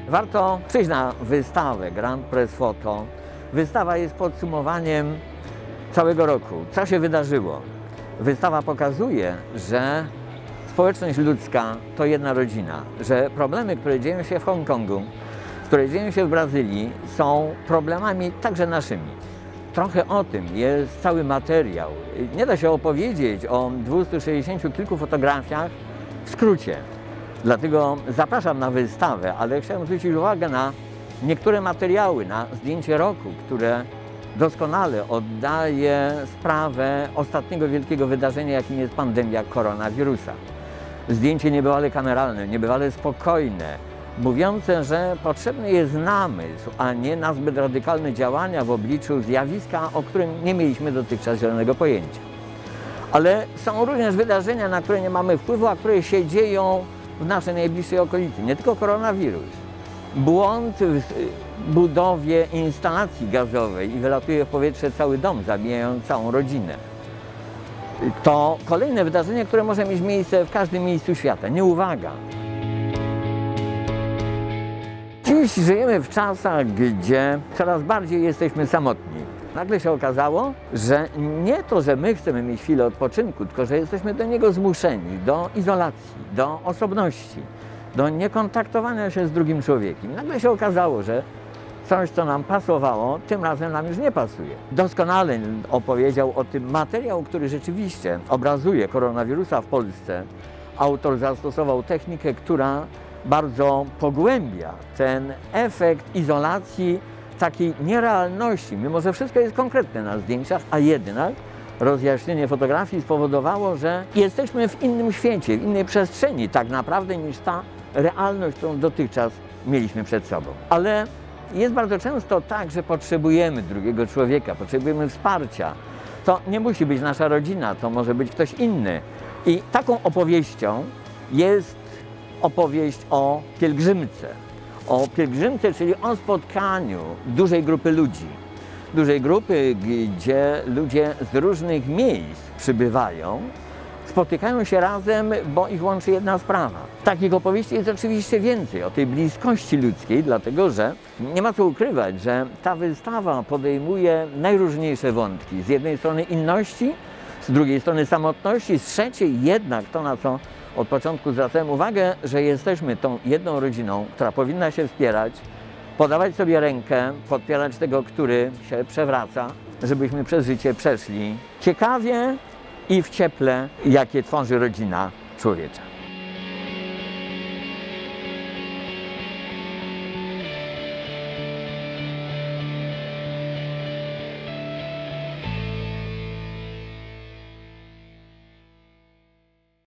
Warto przyjść na wystawę Grand Press Photo. Wystawa jest podsumowaniem całego roku. Co się wydarzyło? Wystawa pokazuje, że społeczność ludzka to jedna rodzina, że problemy, które dzieją się w Hongkongu, które dzieją się w Brazylii, są problemami także naszymi. Trochę o tym jest cały materiał. Nie da się opowiedzieć o 260 kilku fotografiach w skrócie. Dlatego zapraszam na wystawę, ale chciałem zwrócić uwagę na niektóre materiały, na zdjęcie roku, które doskonale oddaje sprawę ostatniego wielkiego wydarzenia, jakim jest pandemia koronawirusa. Zdjęcie niebywale kameralne, niebywale spokojne, mówiące, że potrzebny jest namysł, a nie nazbyt radykalne działania w obliczu zjawiska, o którym nie mieliśmy dotychczas zielonego pojęcia. Ale są również wydarzenia, na które nie mamy wpływu, a które się dzieją w naszej najbliższej okolicy. Nie tylko koronawirus. Błąd w budowie instalacji gazowej i wylatuje w powietrze cały dom, zabijając całą rodzinę. To kolejne wydarzenie, które może mieć miejsce w każdym miejscu świata. Nieuwaga! Dziś żyjemy w czasach, gdzie coraz bardziej jesteśmy samotni. Nagle się okazało, że nie to, że my chcemy mieć chwilę odpoczynku, tylko że jesteśmy do niego zmuszeni, do izolacji, do osobności, do niekontaktowania się z drugim człowiekiem. Nagle się okazało, że coś, co nam pasowało, tym razem nam już nie pasuje. Doskonale opowiedział o tym materiał, który rzeczywiście obrazuje koronawirusa w Polsce. Autor zastosował technikę, która bardzo pogłębia ten efekt izolacji, takiej nierealności, mimo że wszystko jest konkretne na zdjęciach, a jednak rozjaśnienie fotografii spowodowało, że jesteśmy w innym świecie, w innej przestrzeni tak naprawdę niż ta realność, którą dotychczas mieliśmy przed sobą. Ale jest bardzo często tak, że potrzebujemy drugiego człowieka, potrzebujemy wsparcia. To nie musi być nasza rodzina, to może być ktoś inny. I taką opowieścią jest opowieść o pielgrzymce. O pielgrzymce, czyli o spotkaniu dużej grupy ludzi. Dużej grupy, gdzie ludzie z różnych miejsc przybywają, spotykają się razem, bo ich łączy jedna sprawa. Takich opowieści jest oczywiście więcej, o tej bliskości ludzkiej, dlatego że nie ma co ukrywać, że ta wystawa podejmuje najróżniejsze wątki. Z jednej strony inności, z drugiej strony samotności, z trzeciej jednak to, na co od początku zwracałem uwagę, że jesteśmy tą jedną rodziną, która powinna się wspierać, podawać sobie rękę, podpierać tego, który się przewraca, żebyśmy przez życie przeszli ciekawie i w cieple, jakie tworzy rodzina człowiecza.